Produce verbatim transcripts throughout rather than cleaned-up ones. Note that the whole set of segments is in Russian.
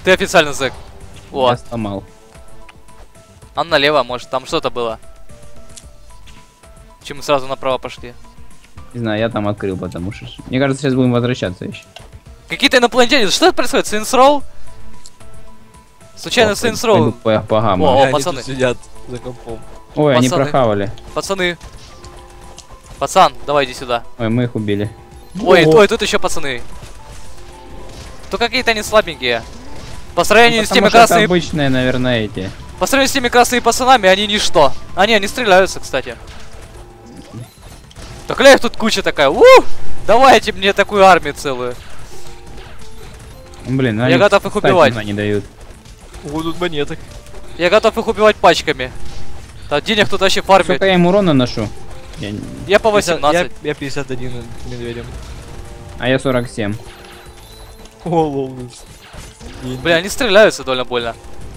Ты официально зэк. О. Я сломал. А налево, может, там что-то было. Чем мы сразу направо пошли? Не знаю, я там открыл, потому что... Мне кажется, сейчас будем возвращаться еще. Какие-то инопланетяне, что это происходит? Saints Row? Случайно О, Saints пойду Row? По, по гамма. О, Они пацаны. тут сидят за компом. Ой, они пацаны. прохавали. Пацаны. Пацан, давай иди сюда. Ой, мы их убили. Ой, О. ой, тут еще пацаны. То какие-то они слабенькие. По сравнению Ну, с теми потому что это красными... обычные, наверное, эти. По сравнению с теми красными пацанами, они ничто. Они, они стреляются, кстати. Так ля их тут куча такая. У! Давайте мне такую армию целую. Блин, ну Я они готов их встать убивать. туда не дают. Будут монеток. Я готов их убивать пачками. Да, денег тут вообще фармит. Сколько я им урона ношу? Я... не- Я по пятьдесят восемнадцать. Я, я пятьдесят один медведем. А я сорок семь. О, лол. Бля, они стреляются довольно больно.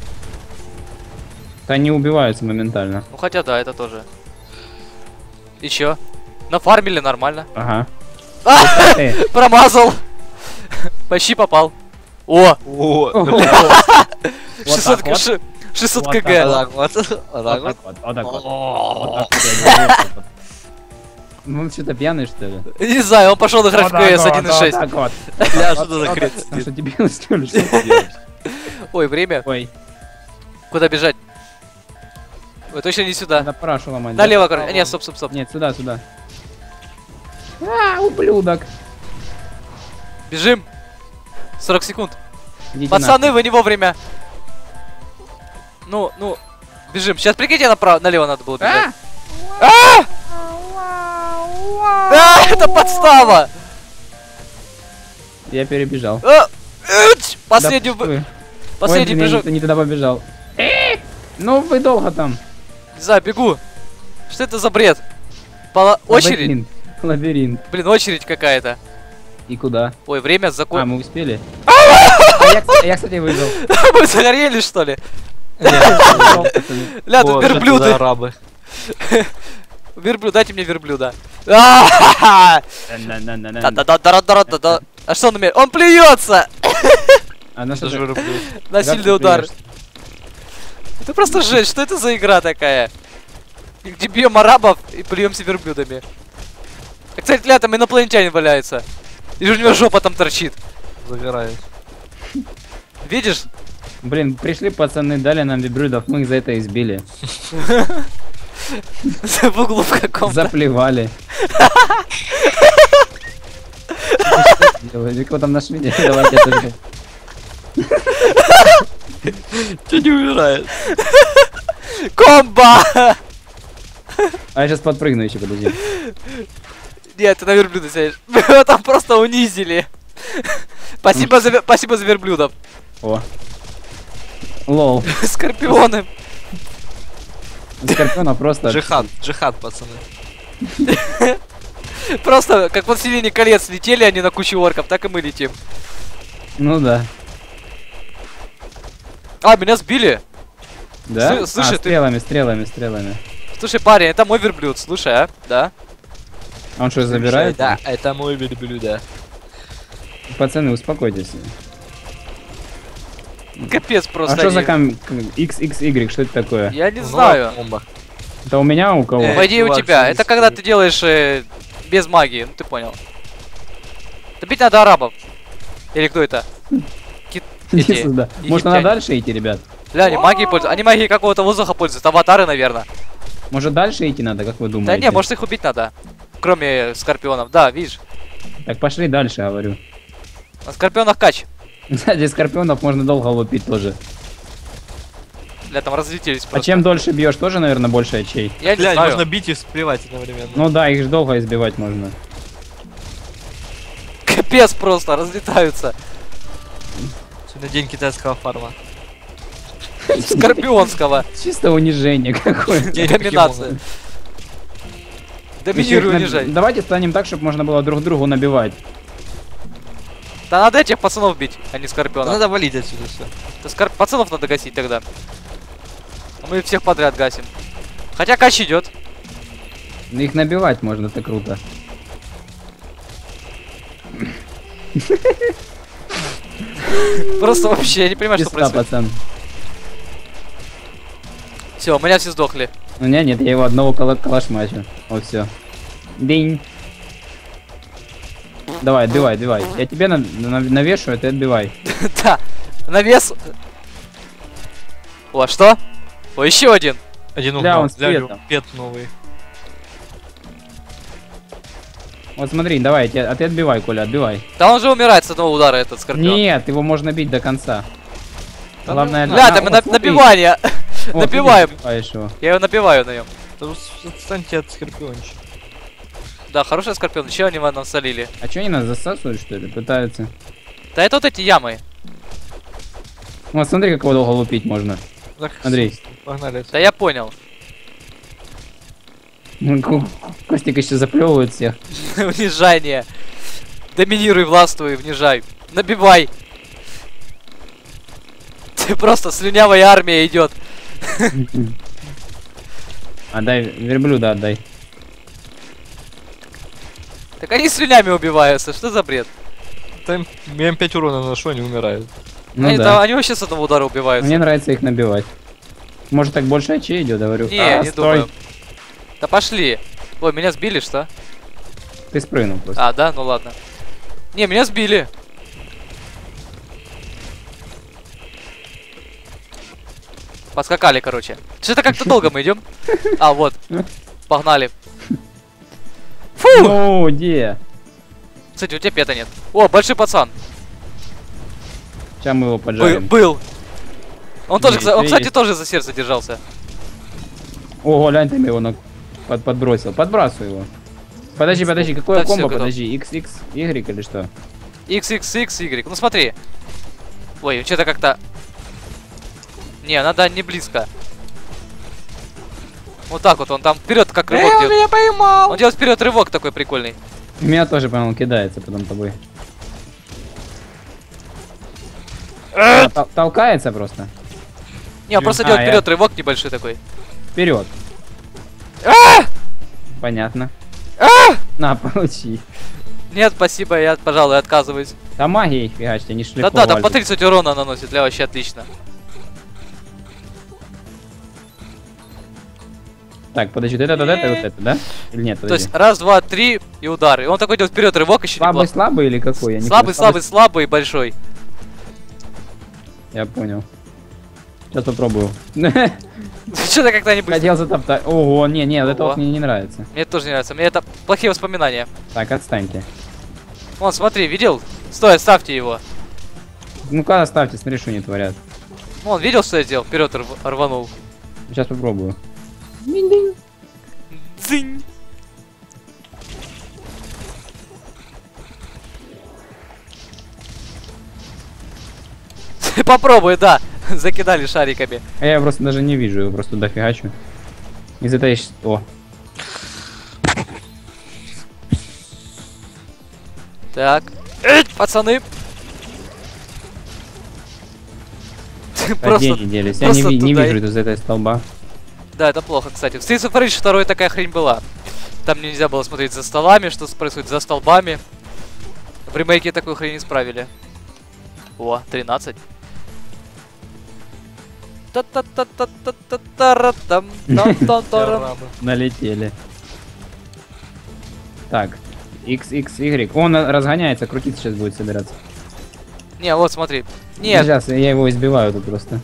То они убиваются моментально. Ну хотя да, это тоже. И чё? Нафармили нормально. Ага. А! Э, Промазал! Почти попал. О! О, шестьсот так вот. ши- шестьсот Вот вот кг. так вот. Вот так Вот вот. так вот, вот так вот. Вот так вот я делаю, вот. Ну он что-то пьяный, что ли? Не знаю, он пошел на Вот так ФКС вот, один и вот шесть. так вот. Бля, Вот что за так хрень вот. сидит? Что, дебил, что ли? Что ты делаешь? Ой, время. Ой, Куда бежать? Ой, точно не сюда. надо парашу ломать. да? Налево, короче. Нет, стоп, стоп, стоп. Нет, сюда, сюда. А, ублюдок. Бежим. сорок секунд. Идите Пацаны, вы не вовремя. Ну, ну, бежим. Сейчас прикиньте, направо, налево надо было бежать. А! А, это подстава! нахуй. Я перебежал. А! Эч! Последний, Да, вы- вы. последний Ой, блин, я прыжок. не, не туда побежал. Э, Ну вы долго там. Не знаю, бегу. Что это за бред? Пола- Очередь? Лабиринт. Лабиринт. Блин, очередь какая-то. И куда? Ой, время А, закон. мы успели? А я, а я, кстати, выжил. Мы загорели, что ли? Ля, тут Вот, это верблюды. за арабы. Верблюд, дайте мне верблюда. А На-на-на-на-на. Да-да-да-да-да-да-да. А что он умеет? Он плюется! А на что Даже ты- верблюд. На как ты сильный удар. плюешь? Это просто жесть, что это за игра такая? Где бьем арабов и плюемся верблюдами. А, кстати, ля, там инопланетянин валяется. И у него жопа там торчит. Загорает. Видишь? Блин, пришли пацаны, дали нам верблюдов, мы их за это избили. В углу в каком-то. Заплевали. Вы там нашли? Давайте тоже. Че не умирает? Комбо! А я сейчас подпрыгну еще, подожди. Нет, ты на верблюда сядешь. Мы его там просто унизили. Спасибо за, вер- спасибо за верблюдов. О. Лол. Скорпионы. Скорпиона просто... Джихад, джихад, пацаны. Просто как вот «Властелине колец» летели они на кучу орков, так и мы летим. Ну да. А, меня сбили. Да? Слы- слушай, а, ты- стрелами, стрелами, стрелами. Слушай, парень, это мой верблюд, слушай, а? Да? А он что, забирает? Да, это мой верблюд, да. Пацаны, успокойтесь. Капец просто. А что за они. кам... X X Y, что это такое? Я не Ну, знаю. бомба. Это у меня, у кого? Э, По идее у чувак, тебя. что Это здесь когда стоит? ты делаешь э, без магии, ну ты понял. Добить надо арабов. Или кто это? Кит... Иди эти, сюда. Может, надо египтяне. дальше идти, ребят? Бля, они магией пользуются. Они магией какого-то воздуха пользуются. Аватары, наверное. Может, дальше идти надо, как вы думаете? Да не, может их убить надо. Кроме скорпионов. Да, видишь. Так пошли дальше, говорю. На скорпионах кач. Кстати, скорпионов можно долго лупить тоже. Бля, там разлетелись А просто. чем дольше бьешь, тоже, наверное, больше очей. Я не Блядь, знаю. можно бить и сплевать одновременно. Ну да, их же долго избивать можно. Капец просто, разлетаются. Сегодня день китайского фарма. Скорпионского. Чисто унижение какое-то. День Доминация. покемона. Доминируй, Наб- унижай. Давайте станем так, чтобы можно было друг другу набивать. Да надо этих пацанов бить, а не Да скорпионов. Надо валить отсюда все. Да скор- Пацанов надо гасить тогда. А мы всех подряд гасим. Хотя кач идет. Ну, их набивать можно, это круто. Просто вообще, я не понимаю, что Пизда, происходит. пацан. Все, у меня все сдохли. У меня нет, я его одного кала калашмачу. Вот все. День. Давай, отбивай, отбивай. Я тебе на на навешиваю, ты отбивай. Да, навес. О, а что? О, еще один. Один Бля, угнал. он с Бля, цветом. пет новый. Вот смотри, давай, те- а ты отбивай, Коля, отбивай. Да он же умирает с одного удара, этот скорпион. Нет, его можно бить до конца. Да Главное, ну, Бля, на- там вот на, смотри. набивание. Вот, Набиваем. ты набиваешь его. Я его набиваю на нем. Да уж отстаньте от скорпиончика. Да, хороший скорпион. Еще они нам солили. А что они нас засасывают, что ли? Пытаются. Да это вот эти ямы. Вот смотри, как его долго лупить можно. Так, Андрей. Погнали. Да я понял. Ну, Ку- Костик еще заплевывает всех. Унижание. Доминируй, властвуй, внижай. Набивай. Ты просто слюнявая армия идет. Отдай, верблюда отдай. Так они слюнями убиваются. Что за бред? Там я им пять урона наношу, они умирают. Ну они, да. там- они вообще с одного удара убиваются. Мне нравится их набивать. Может так больше очей идет, говорю. Не, А, не стой. думаю. Да пошли. Ой, меня сбили, что? Ты спрыгнул просто. А, да? Ну ладно. Не, меня сбили. Подскакали, короче. Что-то как-то долго мы идем. А, вот. Погнали. Фу! Ну, где? Кстати, у тебя пета нет. О, большой пацан. Сейчас мы его Бы- поджарим. был. Он тоже, Есть, кса- он, кстати, есть. тоже за сердце держался. Ого, глянь, ты его на... под- подбросил. Подбрасывай его. Подожди, подожди, какое Да, всё, комбо? готов. Подожди, икс икс, Y или что? Икс икс икс Y. Ну смотри. Ой, что-то как-то... Не, надо не близко. Вот так вот, он там вперед как рывок делает. меня поймал! Он делает вперед рывок такой прикольный. Меня тоже, по-моему, кидается потом тобой. Э! А, тол- толкается просто. Не, он просто А, делает я- вперед рывок небольшой такой. Вперед. А! Понятно. На, получи. Нет, спасибо, я, пожалуй, отказываюсь. Там магией фигачьте, они шлифовали. Да-да, там по тридцать урона наносит, для вообще отлично. Так, подожди, вот это, вот это, вот это, да? Или нет, То подожди. есть раз, два, три и удары. И он такой делает вперед рывок еще Слабый, неплохо. слабый или какой? Я не Слабый, понял. слабый, слабый и большой. Я понял. Сейчас попробую. Что-то как-то не быстро. Хотел затоптать. Ого, не, не, вот это Ого. вот мне не нравится. Мне это тоже не нравится. Мне это плохие воспоминания. Так, отстаньте. Вон, смотри, видел? Стой, ставьте его. Ну-ка, оставьте, смотри, что они творят. Вон, видел, что я сделал? Вперед рв- рванул. Сейчас попробую. Цинь. Попробуй, да. Закидали шариками. А я просто даже не вижу, его просто дофигачу. Из этой... щ- О, Так. Эть, пацаны. а где Просто... они делись? Я не, просто ви- не туда и- вижу из этой столба. Да, это плохо, кстати. В Streets of Rage два такая хрень была. Там нельзя было смотреть за столами, что происходит за столбами. В ремейке такую хрень исправили. О, тринадцать. Та-та-та-та-та-та-та-ра-там, там-там-тарам. Арабы. Налетели. Так. X, X, Y. Он э, разгоняется, крутиться сейчас будет собираться. Не, вот смотри. Нет, Сейчас я его избиваю тут просто.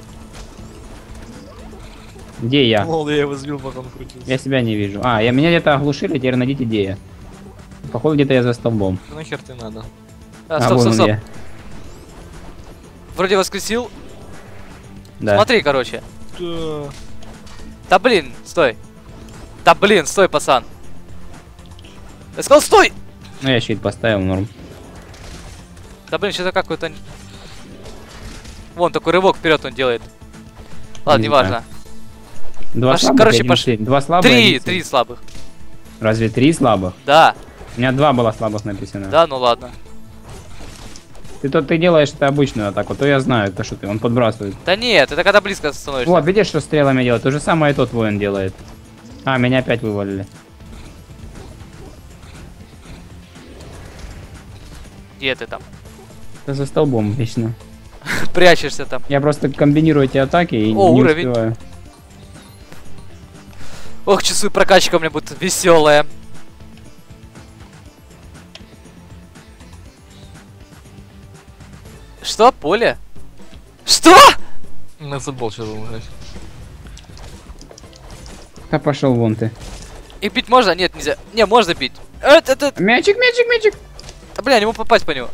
Где я? Лол, я его сбил, пока он крутился. Я себя не вижу. А, я меня где-то оглушили, теперь найдите где я. Походу где-то я за столбом. Ну нахер ты надо? а, А, стоп, вон стоп, он стоп. я. Вроде воскресил. Да. Смотри, короче. Да. Да блин, стой. Да блин, стой, пацан. Я сказал, стой! Ну я щит поставил, норм. Да блин, что-то какой-то... Вон, такой рывок вперед он делает. Ладно, Не неважно. Два Пош- слабых, короче, и один пош- сильный. Два слабых. и Три, один три сильный. слабых. Разве три слабых? Да, У меня два было слабых написано. да, ну ладно. Ты то ты делаешь это обычную атаку, то я знаю, то что ты, он подбрасывает. Да нет, это когда близко становишься. Вот, видишь, что стрелами делает? То же самое и тот воин делает. А, меня опять вывалили. Где ты там? Это за столбом вечно. Прячешься там. Я просто комбинирую эти атаки и О, не уровень. успеваю. Ох, часы прокачка у меня будет веселая. Что? Поле? Что? На футбол сейчас будем играть. Да пошел вон ты. Их бить можно? Нет, нельзя. Не, можно бить. Это, это... Мячик, мячик, мячик. А, бля, не могу попасть по нему.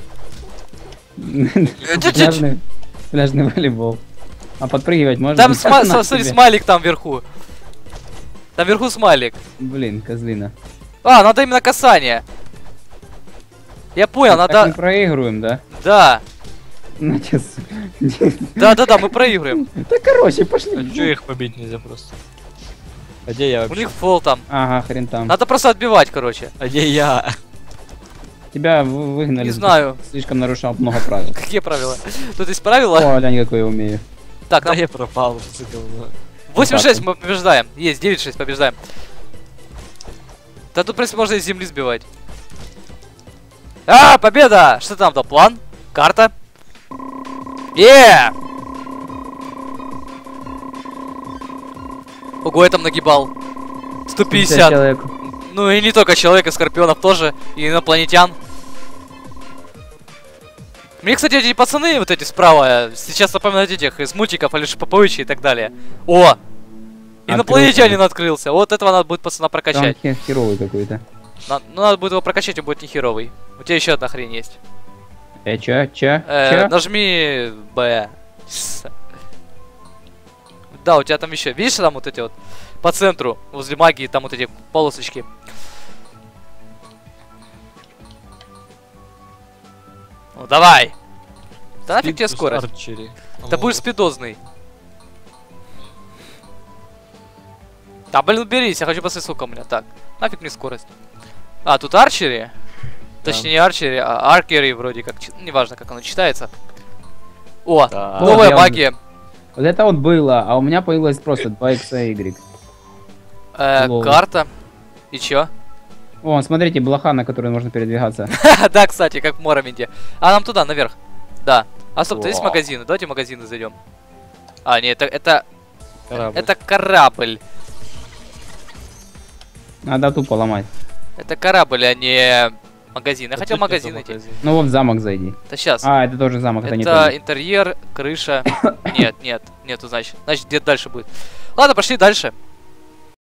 Пляжный, пляжный волейбол. А подпрыгивать можно? Там, сма... На смотри, тебе. смайлик там вверху. Там вверху смайлик. Блин, козлина. А, надо именно касание. Я понял, Мы так надо... не проигрываем, да? Да. Ну, чё, с- Да-да-да, мы проигрываем. Да, короче, А пошли. чё их побить нельзя просто? А где я У вообще? них фол там. Ага, хрен там. Надо просто отбивать, короче. А где я? Тебя вы- выгнали. Не за то, знаю. что Слишком нарушал много правил. Какие правила? Тут есть правила. О, глянь, какой я умею. Так, Да нам я пропал, что ты говно. восемь шесть мы побеждаем. Есть, девять шесть побеждаем. Да тут, в принципе, можно из земли сбивать. А, победа! Что там, да, план? Карта? Е! Ого, я там нагибал. сто пятьдесят. человек. Ну и не только человек, и скорпионов тоже, и инопланетян. Мне, кстати, эти пацаны, вот эти справа, сейчас напоминают этих из мультиков, Алёша Поповича и так далее. О! Инопланетянин открылся. Вот этого надо будет пацана Там прокачать. хе- херовый какой-то. На- ну, надо будет его прокачать, он будет не херовый. У тебя еще одна хрень есть. Э, чё, чё, Э, чё? нажми Б. Да, у тебя там еще. Видишь, там вот эти вот по центру, возле магии, там вот эти полосочки. Ну давай! Да нафиг тебе скорость? Да будешь спидозный. Да блин, уберись, я хочу посмотреть, сколько у меня. Так, нафиг мне скорость. А, тут арчери? Точнее, не арчери, а аркери вроде как. чи- Неважно, как оно читается. О, Да. новая я магия. Вот это вот было, а у меня появилось просто два икс Y. Э, Лол. карта. И чё? О, смотрите, блоха, на которой можно передвигаться. Да, кстати, как в Моровинде. А нам туда, наверх. Да. А стоп, тут есть О. магазины. Давайте в магазины зайдем. А, нет, это, это, Корабль. это корабль. Надо тупо ломать. Это корабль, а не магазин. Я А хотел тут нету магазин найти. магазина. Ну вот в замок зайди. Да сейчас. А, это тоже замок, это, не Это тот. интерьер, крыша. Нет, нет, нету, значит. Значит, где дальше будет. Ладно, пошли дальше.